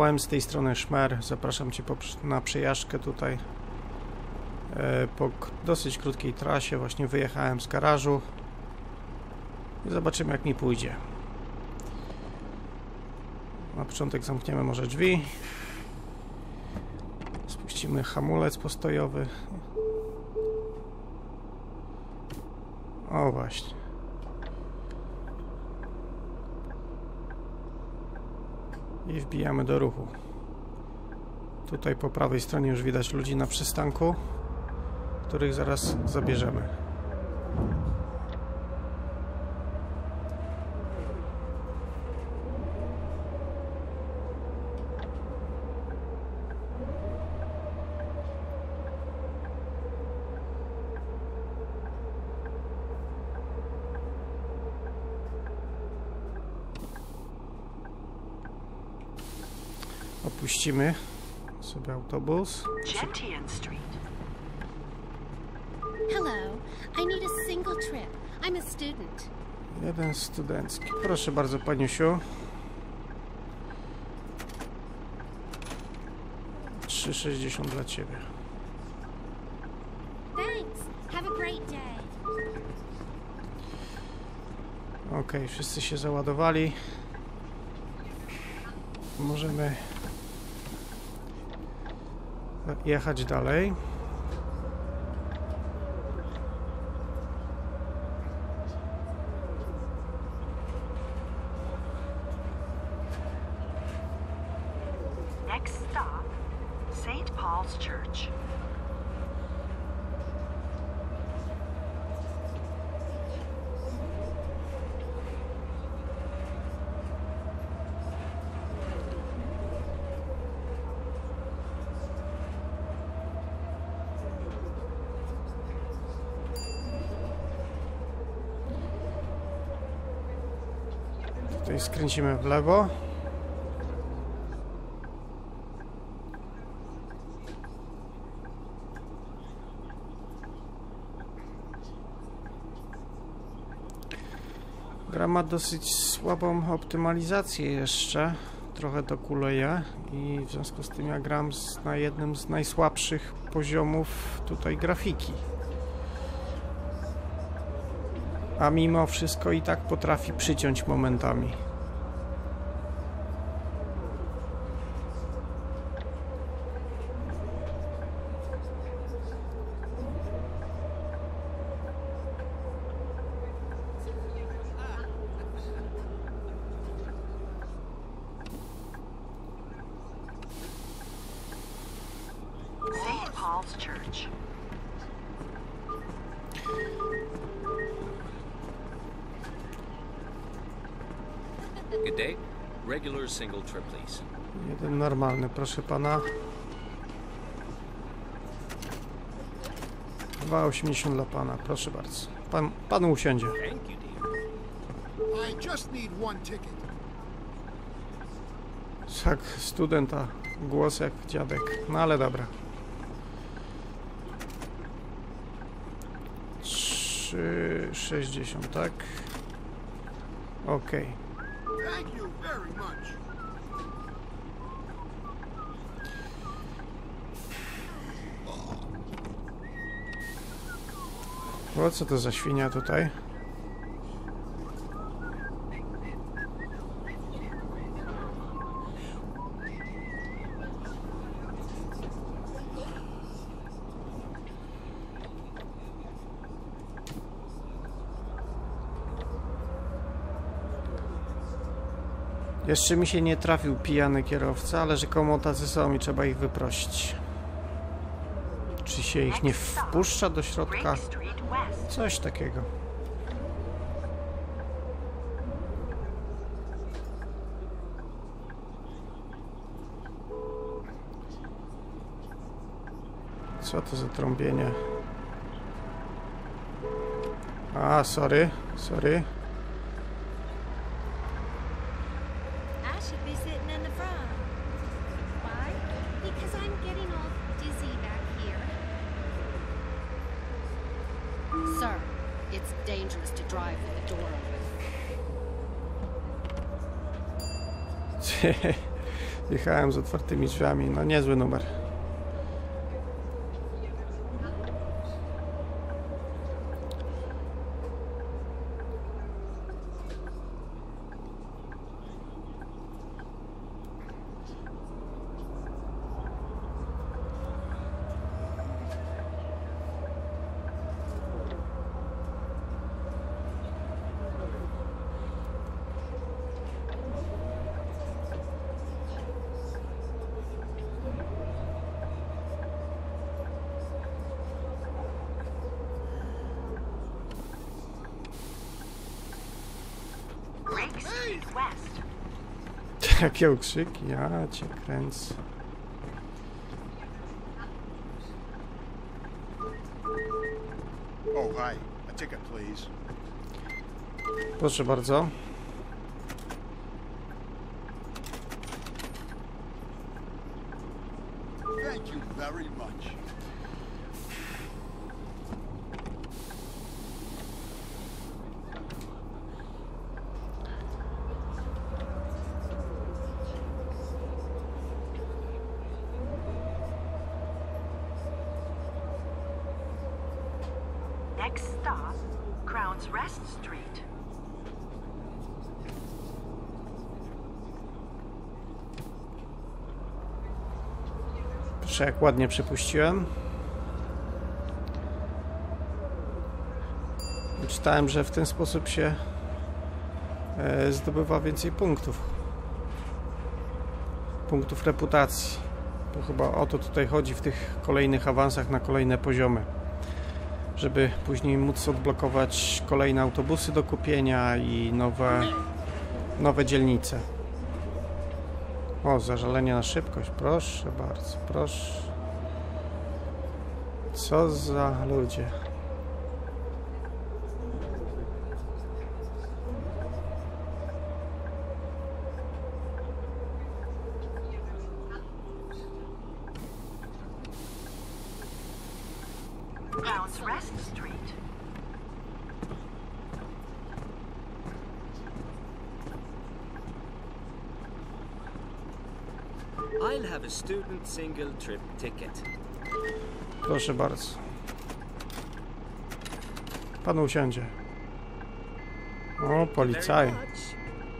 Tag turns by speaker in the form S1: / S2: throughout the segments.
S1: Czołem, z tej strony Szmer. Zapraszam Cię na przejażdżkę tutaj po dosyć krótkiej trasie. Właśnie wyjechałem z garażu i zobaczymy, jak mi pójdzie. Na początek zamkniemy może drzwi. Spuścimy hamulec postojowy. O właśnie. I wbijamy do ruchu. Tutaj po prawej stronie już widać ludzi na przystanku, których zaraz zabierzemy. Opuścimy sobie autobus.
S2: Gentian Street.
S3: Hello, I need a single trip. I'm a student.
S1: Jeden studencki. Proszę bardzo, paniusiu. 3,60 dla ciebie.
S3: Thanks. Have a great day.
S1: Ok, wszyscy się załadowali. Możemy jechać dalej.
S2: Next stop, St. Paul's Church.
S1: Tutaj skręcimy w lewo. Gra ma dosyć słabą optymalizację jeszcze. Trochę to kuleje i w związku z tym ja gram na jednym z najsłabszych poziomów tutaj grafiki. A mimo wszystko i tak potrafi przyciąć momentami.
S2: St. Paul's Church.
S4: Good day. Regular single trip, please.
S1: Jeden normalny, proszę pana. 2,80 dla pana, proszę bardzo. Pan usiądzie.
S4: Thank you, dear.
S5: I just need one ticket.
S1: Tak, studenta, głos jak dziadek. No ale dobra. 3,60, tak? Okej.
S5: Thank you very much.
S1: O, co to za świnia tutaj? Jeszcze mi się nie trafił pijany kierowca, ale rzekomo tacy są i trzeba ich wyprosić. Czy się ich nie wpuszcza do środka?
S2: Brake Street West.
S1: Coś takiego. Co to za trąbienie? A, sorry.
S3: I should be sitting in the front. Why? Because I'm getting all dizzy back here.
S6: Sir, it's dangerous to drive with the door open.
S1: Jechałem z otwartymi drzwiami, no niezły numer.
S2: Drake Street West.
S1: Jakie okrzyki, ja cię kręcę.
S5: Oh, hi. A ticket, please.
S1: Proszę bardzo.
S5: Thank you very much.
S2: Next stop, Crown's Rest Street.
S1: Proszę, jak ładnie przepuściłem. Czytałem, że w ten sposób się zdobywa więcej punktów. Punktów reputacji. To chyba o to tutaj chodzi w tych kolejnych awansach na kolejne poziomy. Żeby później móc odblokować kolejne autobusy do kupienia i nowe dzielnice. O, zażalenie na szybkość. Proszę bardzo, proszę. Co za ludzie.
S2: Crown's Rest Street.
S4: I'll have a student single trip ticket.
S1: Proszę bardzo. Pan usiądzie. O, policaj.
S4: Very much.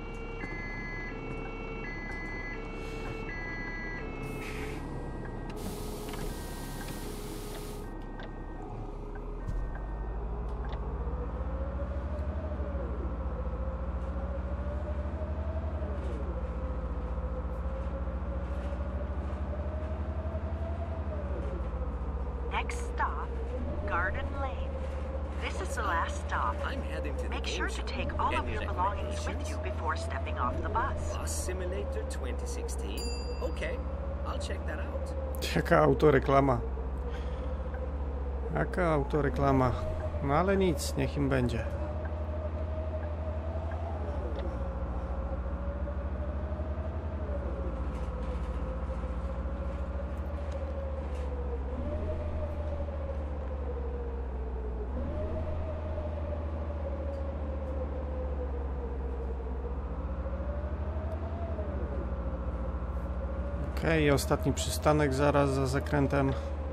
S2: Next stop, Garden Lane. This is the last stop.
S4: I'm heading to the
S2: Make sure
S4: game
S2: to
S4: show.
S2: take all of
S4: Any
S2: your belongings with
S4: recommendations?
S2: you before stepping off the bus.
S4: Bus Simulator 2016? Okay, I'll check that out.
S1: Jaka autoreklama. Jaka autoreklama. No ale nic, niech im będzie. Okej, ostatni przystanek zaraz za zakrętem.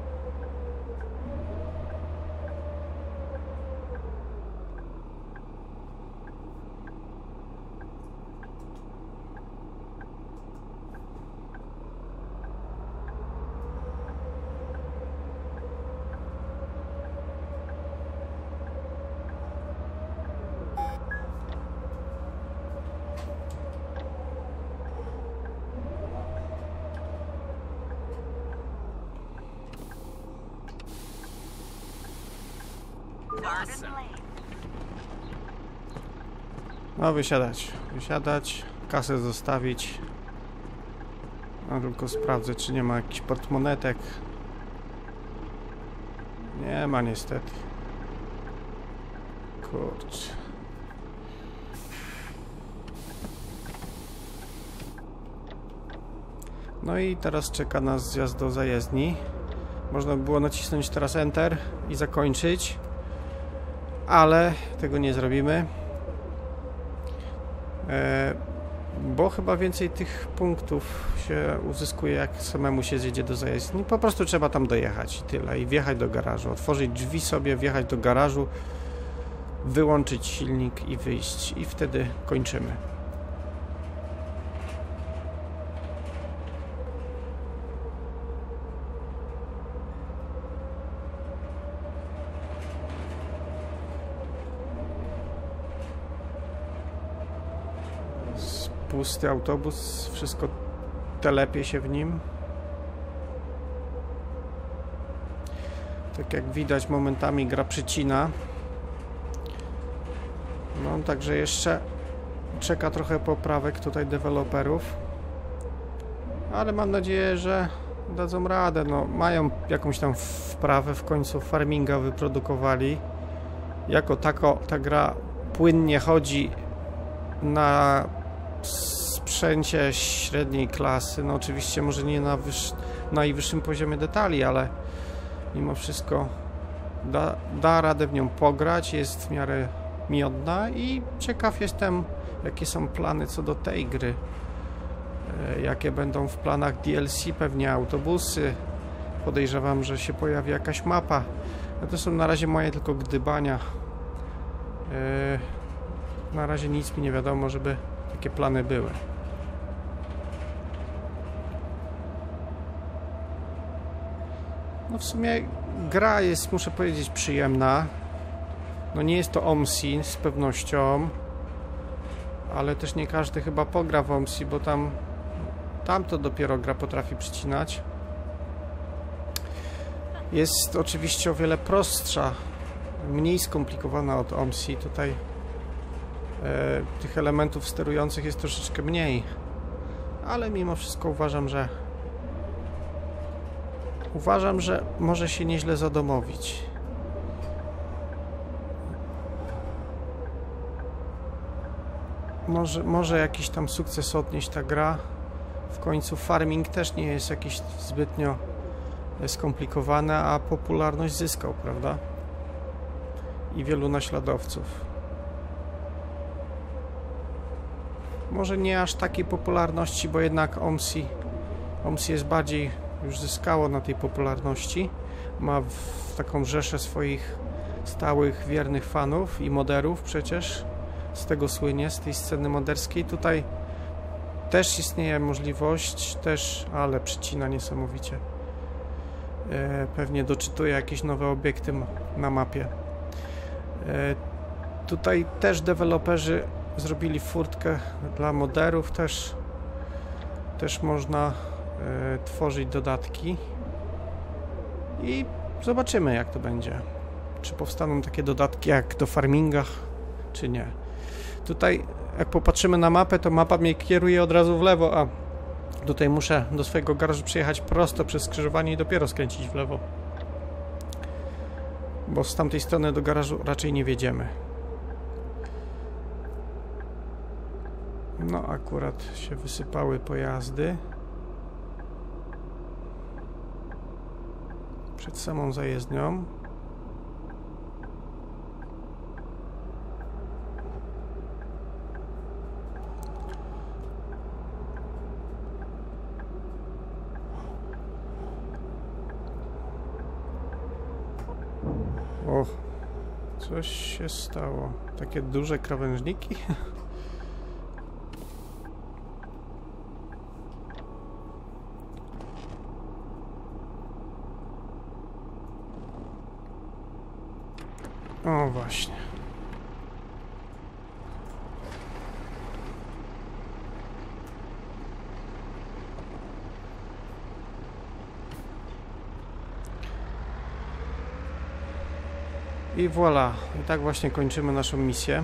S2: Garden Lane.
S1: No wysiadać, wysiadać, kasę zostawić. No tylko sprawdzę, czy nie ma jakichś portmonetek. Nie ma niestety. Kurczę. No i teraz czeka nas zjazd do zajezdni. Można by było nacisnąć teraz Enter i zakończyć, ale tego nie zrobimy. bo chyba więcej tych punktów się uzyskuje, jak samemu się zjedzie do zajezdni. Po prostu trzeba tam dojechać i tyle. I wjechać do garażu, otworzyć drzwi sobie, wjechać do garażu, wyłączyć silnik i wyjść. I wtedy kończymy. Pusty autobus, wszystko telepie się w nim. Tak jak widać, momentami gra przycina. No, także jeszcze czeka trochę poprawek tutaj deweloperów. Ale mam nadzieję, że dadzą radę. No, mają jakąś tam wprawę, w końcu farminga wyprodukowali. Jako tako ta gra płynnie chodzi na sprzęcie średniej klasy. No oczywiście może nie na najwyższym poziomie detali, ale mimo wszystko da radę w nią pograć, jest w miarę miodna i ciekaw jestem, jakie są plany co do tej gry. Jakie będą w planach DLC, pewnie autobusy. Podejrzewam, że się pojawi jakaś mapa. No to są na razie moje tylko gdybania. Na razie nic mi nie wiadomo, żeby takie plany były. No w sumie gra jest, muszę powiedzieć, przyjemna. No nie jest to OMSI z pewnością, ale też nie każdy chyba pogra w OMSI, bo tam to dopiero gra potrafi przycinać. Jest oczywiście o wiele prostsza, mniej skomplikowana od OMSI. Tutaj tych elementów sterujących jest troszeczkę mniej, ale mimo wszystko uważam, że może się nieźle zadomowić. Może jakiś tam sukces odnieść ta gra. W końcu farming też nie jest jakiś zbytnio skomplikowane, a popularność zyskał, prawda? I wielu naśladowców. Może nie aż takiej popularności, bo jednak OMSI jest bardziej, już zyskało na tej popularności. Ma taką rzeszę swoich stałych, wiernych fanów i moderów przecież. Z tego słynie, z tej sceny moderskiej. Tutaj też istnieje możliwość, ale przycina niesamowicie. Pewnie doczytuję jakieś nowe obiekty na mapie. Tutaj też deweloperzy zrobili furtkę dla moderów, też można tworzyć dodatki i zobaczymy, jak to będzie. Czy powstaną takie dodatki jak do farmingach, czy nie. Tutaj jak popatrzymy na mapę, to mapa mnie kieruje od razu w lewo, a tutaj muszę do swojego garażu przejechać prosto przez skrzyżowanie i dopiero skręcić w lewo. Bo z tamtej strony do garażu raczej nie wjedziemy. No akurat się wysypały pojazdy. Przed samą zajezdnią. O, coś się stało. Takie duże krawężniki. O, właśnie. I voilà. I tak właśnie kończymy naszą misję.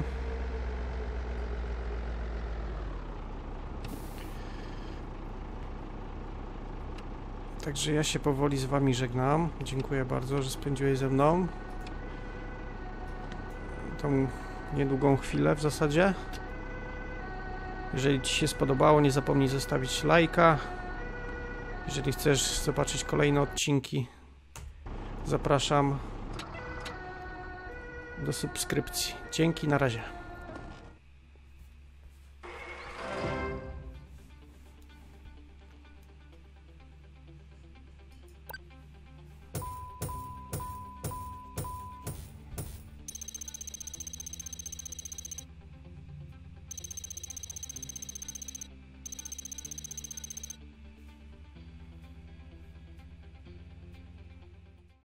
S1: Także ja się powoli z wami żegnam. Dziękuję bardzo, że spędziłeś ze mną tą niedługą chwilę w zasadzie. Jeżeli ci się spodobało, nie zapomnij zostawić lajka. Jeżeli chcesz zobaczyć kolejne odcinki, zapraszam do subskrypcji. Dzięki, na razie.